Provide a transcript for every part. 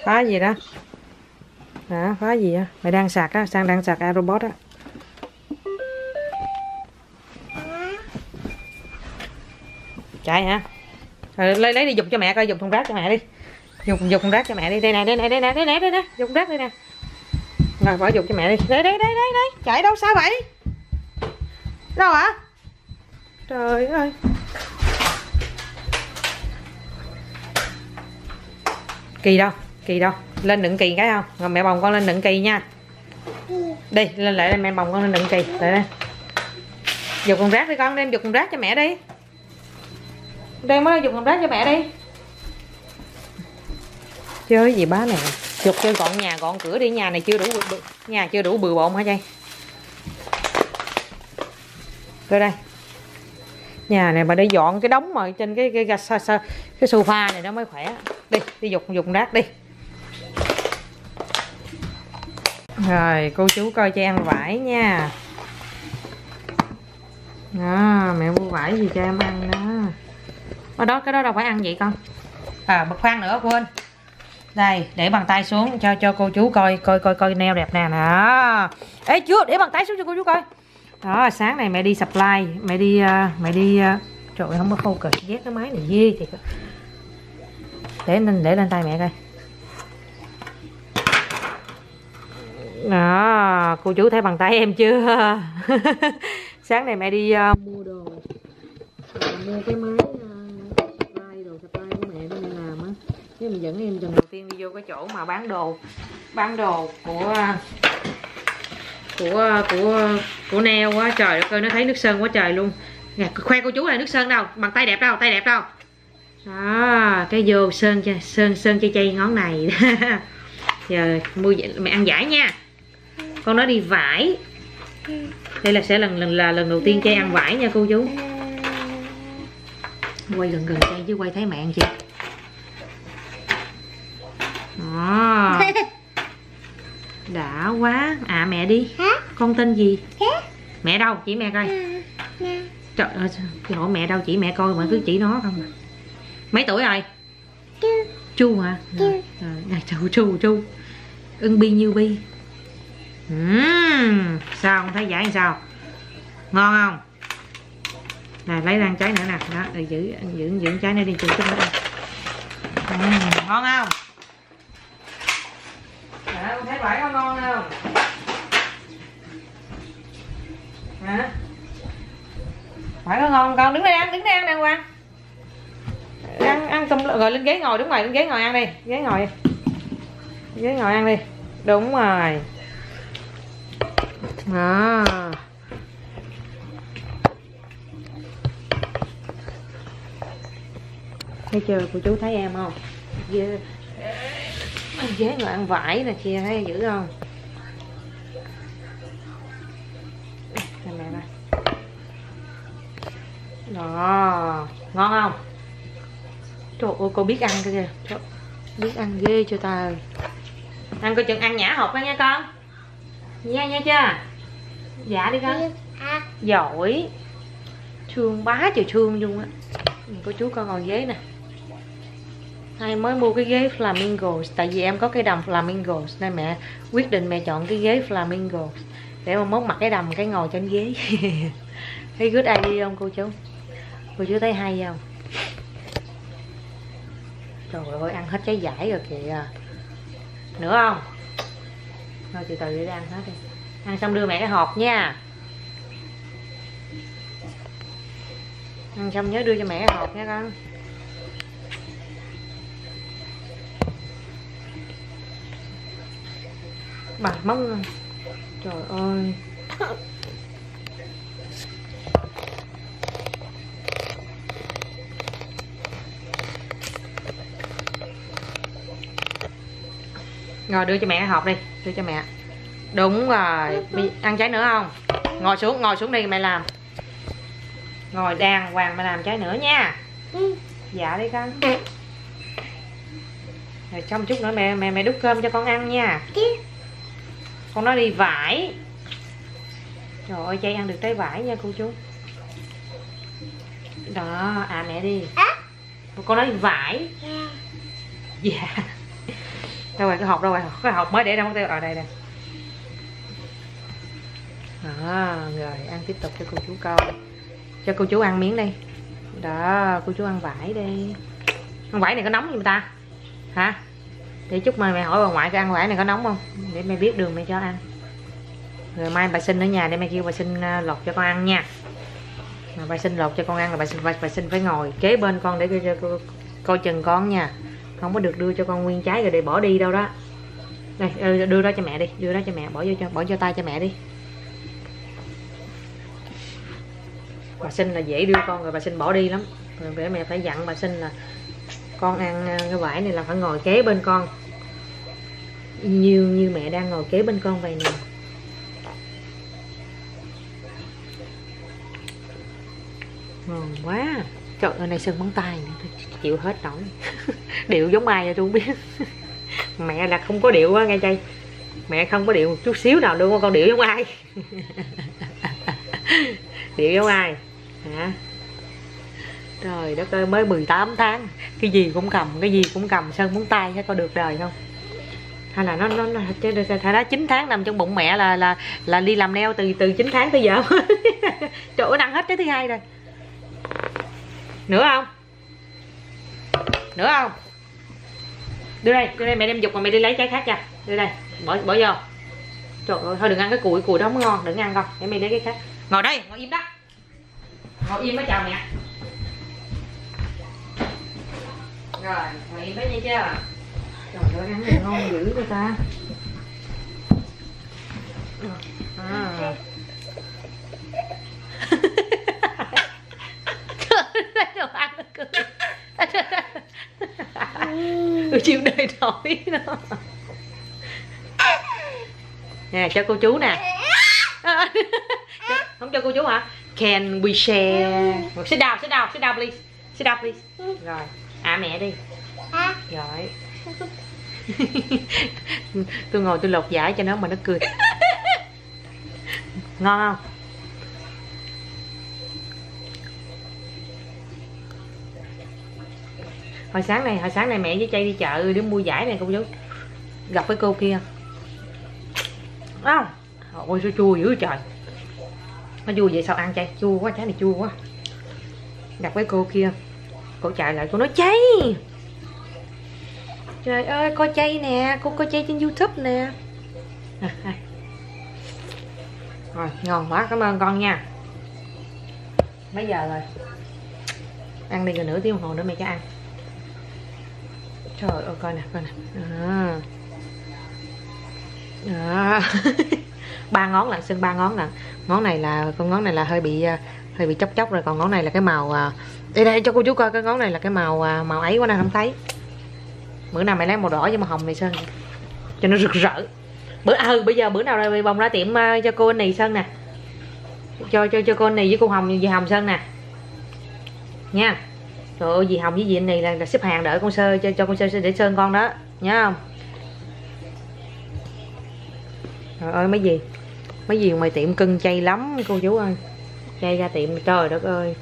Phá gì đó? Hả? Phá gì á? Mày đang sạc á? Sang đang sạc iRobot á. Chạy hả? Rồi, lấy đi, dùng cho mẹ coi, dùng thùng rác cho mẹ đi. Dùng thùng rác cho mẹ đi. Đây nè, dùng rác đây nè. Rồi bỏ dùng cho mẹ đi. Đây. Chạy đâu, sao vậy? Đâu hả? Trời ơi. Kỳ đâu? Lên đựng kỳ cái không? Rồi mẹ bồng con lên đựng kỳ nha. Đi, lên lại mẹ bồng con lên đựng kỳ. Lại đây. Dùng thùng rác đi con, đem dùng thùng rác cho mẹ đi. Đem mới dùng thùng rác cho mẹ đi. Chơi gì bá này? Dục cho gọn nhà gọn cửa đi, nhà này chưa đủ nhà chưa đủ bừa bộn hả trai? Coi đây. Nhà này mà để dọn cái đống mà trên cái sofa này nó mới khỏe. Đi dùng rác đi. Rồi cô chú coi cho ăn vải nha. Mẹ mua vải gì cho em ăn đó. Cái đó đâu phải ăn vậy con. Bật khoan nữa quên. Đây, để bàn tay xuống cho cô chú coi nail đẹp nè. Đó. Ê chưa, để bàn tay xuống cho cô chú coi. Đó, sáng này mẹ đi supply, mẹ đi trời ơi, không có khâu cờ ghét cái máy này ghê thiệt. Để lên tay mẹ coi. Đó, cô chú thấy bàn tay em chưa? Sáng này mẹ đi mua đồ, mua cái máy supply của mẹ để mẹ làm á. Chứ mình dẫn em lần đầu tiên đi vô cái chỗ mà bán đồ của nail á. Trời đất ơi, nó thấy nước sơn quá trời luôn. Nè, khoe cô chú là nước sơn đâu, bằng tay đẹp đâu, đó, cái vô sơn cho chay ngón này. Giờ mua mẹ ăn vải nha. Con nói đi vải. Đây là sẽ lần đầu tiên chay ăn vải nha cô chú. Quay gần chay chứ quay thấy mẹ ăn chị. Đó. Đã quá. Mẹ đi. Con tên gì? Mẹ đâu? Chỉ mẹ coi. Trời ơi, hỏi mẹ đâu, chỉ mẹ coi mà cứ chỉ nó không. Mấy tuổi rồi? Chu hả? Chu. Ưng bi như bi. Sao không thấy giải làm sao? Ngon không? Này lấy ra trái nữa nè. Đó, để giữ trái này đi chừng chút nữa. Ngon không? Con thấy vải có ngon không? Hả? Vải có ngon không con? Đứng đây ăn đàng hoàng. Ăn tùm rồi lên ghế ngồi, đúng rồi, lên ghế ngồi ăn đi. Ghế ngồi ăn đi. Đúng rồi. Đó. Thấy chưa, cô chú thấy em không? Ghế ngồi ăn vải nè kia, thấy dữ không? Mẹ đây. Đó, ngon không? Trời ơi, cô biết ăn kìa. Biết ăn ghê cho ta. Ăn coi chừng ăn nhả hộp đó nha con. Nha chưa? Dạ đi con. Giỏi. Thương bá trời thương luôn á. Cô chú con ngồi ghế nè. Hay mới mua cái ghế Flamingo. Tại vì em có cái đầm Flamingo nên mẹ quyết định mẹ chọn cái ghế Flamingo để mà mốt mặc cái đầm cái ngồi trên ghế. Thấy good idea không cô chú? Cô chú thấy hay không? Trời ơi, ăn hết trái vải rồi kìa. Nữa không? Thôi từ từ để ăn hết đi. Ăn xong đưa mẹ cái hộp nha. Ăn xong nhớ đưa cho mẹ cái hộp nha con. Bà móng. Trời ơi. Rồi đưa cho mẹ cái hộp đi, đưa cho mẹ. Đúng rồi, ăn trái nữa không? Ngồi xuống đi mẹ làm. Ngồi đàng hoàng mẹ làm trái nữa nha. Dạ đi con. Rồi trong chút nữa mẹ đút cơm cho con ăn nha. Con nói đi vải. Trời ơi, chay ăn được trái vải nha cô chú. Đó, mẹ đi. Con nói đi vải. Dạ. Đâu rồi cái hộp, đâu rồi cái hộp mới để đâu mất tiêu. Ở đây nè. Đó, rồi ăn tiếp tục cho cô chú coi. Cho cô chú ăn miếng đi. Đó, cô chú ăn vải đi. Ăn vải này có nóng không ta? Hả? Để chút mà mẹ hỏi bà ngoại cái ăn vải này có nóng không? Để mẹ biết đường mẹ cho ăn. Rồi mai bà Sinh ở nhà để mẹ kêu bà Sinh lột cho con ăn nha. Mà bà Sinh lột cho con ăn là bà Sinh phải ngồi kế bên con để cho coi chừng con nha. Không có được đưa cho con nguyên trái rồi để bỏ đi đâu đó. Đây, đưa đó cho mẹ đi, đưa đó cho mẹ, bỏ vô tay cho mẹ đi. Bà Sinh là dễ đưa con rồi bà Sinh bỏ đi lắm. Rồi để mẹ phải dặn bà Sinh là con ăn cái vải này là phải ngồi kế bên con. Như mẹ đang ngồi kế bên con vậy nè. Ngon quá. Trời ơi, này sưng móng tay tôi chịu hết nổi. Điệu giống ai vậy tôi không biết. Mẹ là không có điệu á nghe chay. Mẹ không có điệu một chút xíu nào luôn, con điệu giống ai. Điệu giống ai hả? Trời đất ơi, mới 18 tháng cái gì cũng cầm, sưng móng tay có được đời không? Hay là nó thay đó 9 tháng nằm trong bụng mẹ là đi làm neo từ 9 tháng tới giờ. Trời ơi, ăn hết cái thứ hai rồi. Nữa không? Nữa không? Đưa đây mẹ đem dục mà mẹ đi lấy trái khác cho. Đưa đây, bỏ vô. Trời ơi, thôi đừng ăn cái cùi đó mới ngon, đừng ăn con. Để mẹ lấy cái khác. Ngồi đây, ngồi im đó. Ngồi im mới chào mẹ. Rồi, ngồi im đó nha chưa? Trời ơi, ăn này ngon dữ người ta. Đồ ăn nó cười. Tôi chịu đời nổi nó. Nè, cho cô chú nè. Không cho cô chú hả? Can we share? Sit down please. Sit down please. Rồi, mẹ đi. Rồi. Tôi ngồi tôi lột vải cho nó mà nó cười. Ngon không? Hồi sáng này mẹ với Chay đi chợ để mua vải này cô chú. Gặp cái cô kia. Ôi sao chua dữ trời. Nó chua vậy sao ăn Chay? Chua quá, trái này chua quá. Gặp cái cô kia. Cô chạy lại cô nói Chay. Trời ơi, coi Chay nè, cô coi Chay trên YouTube nè. Rồi, ngon quá, cảm ơn con nha. Mấy giờ rồi? Ăn đi rồi nửa tiếng đồng hồ nữa mẹ cho ăn. Trời ơi, coi nè. Ba ngón lận, xưng 3 ngón lận. Ngón này là hơi bị chóc rồi, còn ngón này là cái màu đây cho cô chú coi, cái ngón này là cái màu ấy quá nên không thấy. Bữa nào mày lấy màu đỏ với màu hồng này sơn cho nó rực rỡ. Bây giờ bữa nào rồi bồng ra tiệm cho cô anh này sơn nè. Cho cô anh này với cô Hồng, dì Hồng sơn nè. Nha. Trời ơi, dì Hồng với dì anh này là xếp hàng đợi con Sơ cho con Sơ để sơn con đó, nhớ không? Trời ơi, mấy gì ngoài tiệm cưng Chay lắm cô chú ơi. Chay ra tiệm trời đất ơi.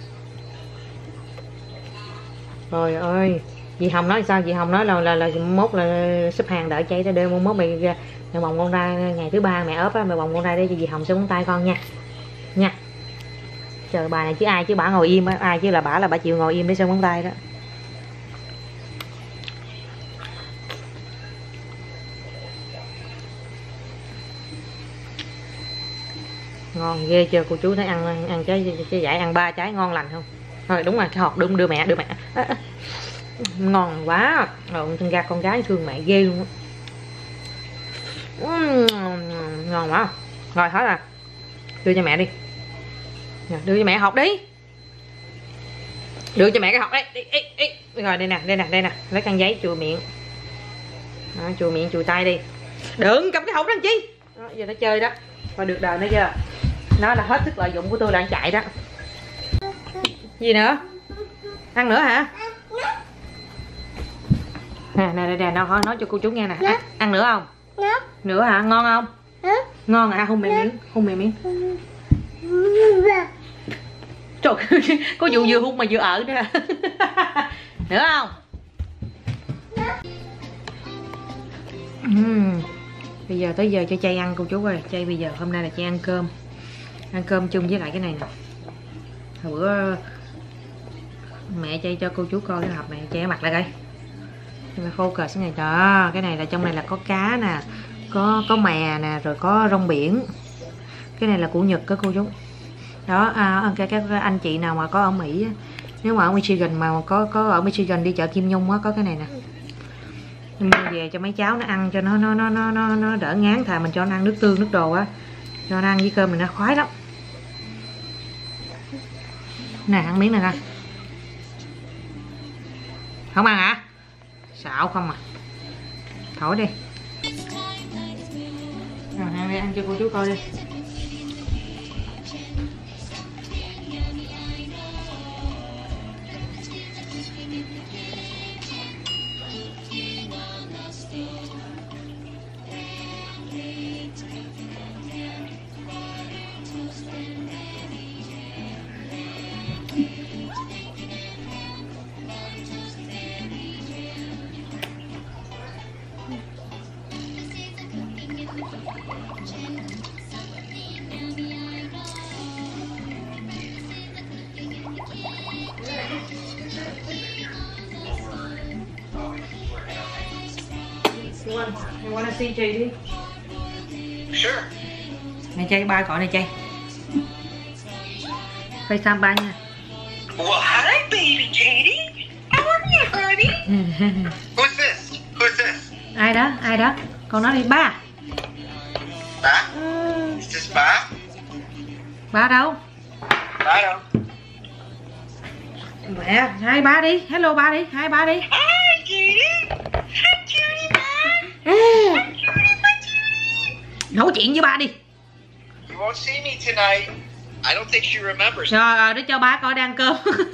Trời ơi, dì Hồng nói sao? Dì Hồng nói là mốt là xếp hàng đợi Chay ra đêm, mốt mày bồng con ra ngày thứ 3 mẹ ốp á, mày bồng con ra để cho dì Hồng sơn móng tay con nha. Nha. Trời, bà này chứ ai chứ bả ngồi im á, ai chứ là bả chịu ngồi im để sơn móng tay đó. Ngon ghê chưa cô chú, thấy ăn trái dại, ăn 3 trái ngon lành không? Rồi đúng rồi, cái hộp đưa mẹ. Ngon quá. Rồi chân ra con gái thương mẹ ghê luôn. Ngon quá. Rồi hết rồi. Đưa cho mẹ đi. Đưa cho mẹ hộp đi. Đưa cho mẹ cái hộp đấy. Đi. Rồi đây nè, lấy khăn giấy chùi miệng. Đó, chùi miệng chùi tay đi. Đừng cầm cái hộp đó làm chi. Đó, giờ nó chơi đó. Và được đời nữa chưa? Nó là hết sức lợi dụng của tôi, đang chạy đó. Gì nữa? Ăn nữa hả? Nè, nó nói cho cô chú nghe nè. Ăn nữa không? Nữa hả? Ngon không? Ngon à? Hôn mẹ miếng. Trời ơi, có vụ vừa hôn mà vừa ở nữa. Nữa không? Bây giờ tới giờ cho chay ăn cô chú ơi. Chay bây giờ hôm nay là chay ăn cơm. Ăn cơm chung với lại cái này nè. Hồi bữa mẹ chay cho cô chú coi cái hộp này, chay mặt lại coi. Phải focus cái này đó. Cái này là trong này là có cá nè, có mè nè, rồi có rong biển. Cái này là của Nhật đó cô chú. Đó, các anh chị nào mà có ở Mỹ á, nếu mà ở Michigan mà có ở Michigan đi chợ Kim Nhung á, có cái này nè. Mua về cho mấy cháu nó ăn cho nó đỡ ngán, thà mình cho nó ăn nước tương nước đồ á, cho nó ăn với cơm mình nó khoái lắm. Này ăn miếng này coi. Không ăn hả? Xạo không à. Thổi đi. Rồi ăn đi, ăn cho cô chú coi đi. You wanna see JD? Sure. Này Chay, ba gọi này Chay. FaceTime ba nha. Well, hi, baby Katie. How are you, honey? Who's this? Who's this? Ai đó? Ai đó? Con nói đi ba. Ba? Is this ba? Ba đâu? Ba đâu? Mẹ, hai ba đi. Hello ba đi. Hai ba đi. Hi, Katie. Hi, cutie pie. Nói chuyện với ba đi. You won't see me tonight. I don't think she remembers. Rồi, để cho ba coi đang ăn cơm.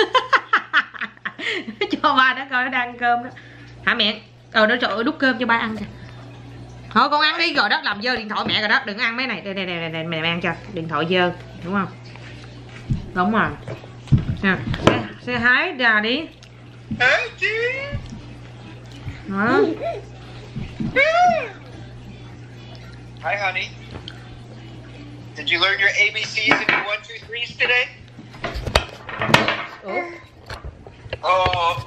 Cho ba nó coi nó đang ăn cơm đó. Hả mẹ? Nó trời ơi, đút cơm cho ba ăn kìa. Thôi con ăn đi rồi đó, làm dơ điện thoại mẹ rồi đó, đừng ăn mấy này. Đây mẹ ăn cho. Điện thoại dơ, đúng không? Đúng rồi. Nè, say hi daddy. Hey, dude. Đó. Hi, honey. Did you learn your ABCs and your 1, 2, 3s today? Oh.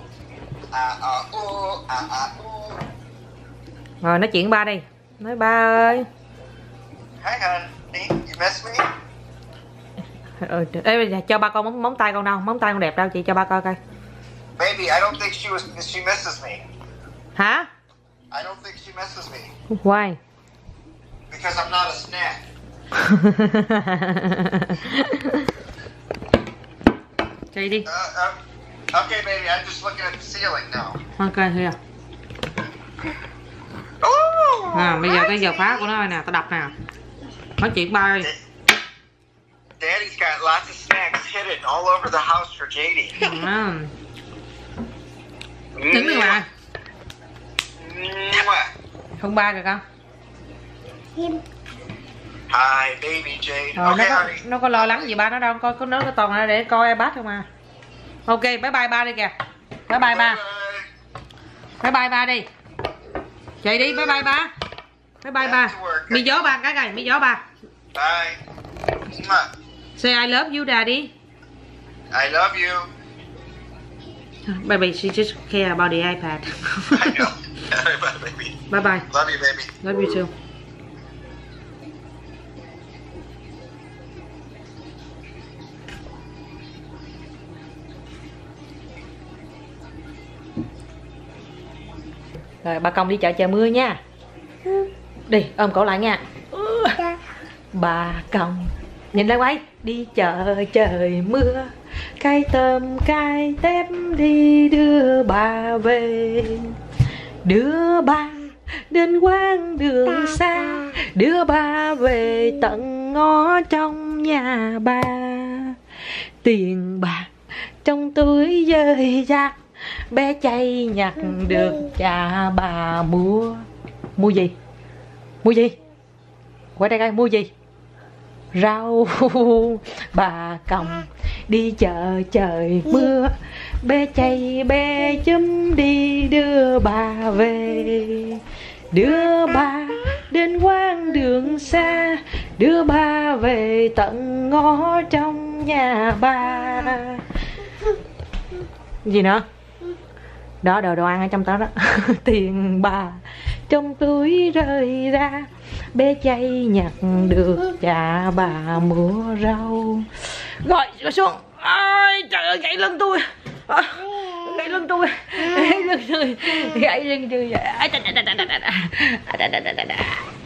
Rồi nói chuyện ba đi. Nói ba ơi. Hi, honey. You miss me? Ê, cho ba con móng tay con đâu? Móng tay con đẹp đâu chị, cho ba coi coi. Baby, I don't think she misses me. Hả? I don't think she misses me. Why? Because I'm not a snack. Chạy đi. Okay, baby, I'm just looking at the ceiling now. Ok, here. Bây giờ cái giờ phá của nó nè, tao đập nè. Nói chuyện ba ơi. Daddy's got lots of snacks hidden all over the house for JD. Đứng đi mà. Mwah. Không ba kìa con. Hi, baby Jade. Rồi, Okay, nó có lo lắng gì ba nó đâu, coi nó cái toàn là để coi iPad không à. Ok, bye bye ba đi kìa. Bye bye ba. Bye bye ba đi. Chạy đi, bye bye ba. Bye bye ba. Mi gió ba cái này, mi gió ba. Bye. Mwah. Say I love you daddy. I love you. Baby, she just care about the iPad. I know. Bye, baby. Bye bye. Love you, baby. Love you too. Rồi ba Công đi chợ trời mưa nha. Đi ôm cổ lại nha. Ba Công nhìn lại quay. Đi chợ trời mưa, cây tôm cây tép đi đưa bà về. Đưa bà đến quán đường xa, đưa bà về tận ngõ trong nhà bà. Tiền bạc trong túi dơi dạt, bé chay nhặt được cha bà mua. Mua gì? Mua gì? Qua đây coi, mua gì? Rau. Bà Công đi chợ trời mưa, bé chay bé chấm đi đưa bà về. đưa ba đến quãng đường xa, đưa ba về tận ngõ trong nhà ba. Gì nữa? Đó, đồ ăn ở trong đó đó. Tiền bà trong túi rơi ra, bé chay nhặt được cha bà mua rau. Rồi xuống. Ôi trời ơi, gãy lưng tôi. Gãy lưng tôi. Gãy lưng tôi. Gãy lưng tôi.